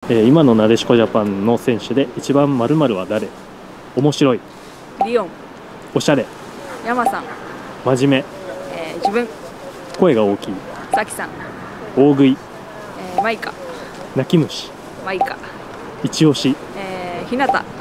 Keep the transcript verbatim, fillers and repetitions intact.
えー、今のなでしこジャパンの選手で一番〇〇は誰？面白い。 リオン。 おしゃれ。 山さん。 真面目。 えー、自分。 声が大きい。 さきさん。 大食い。 えー、マイカ。 泣き虫。 マイカ。 一押し。 えー、ひなた。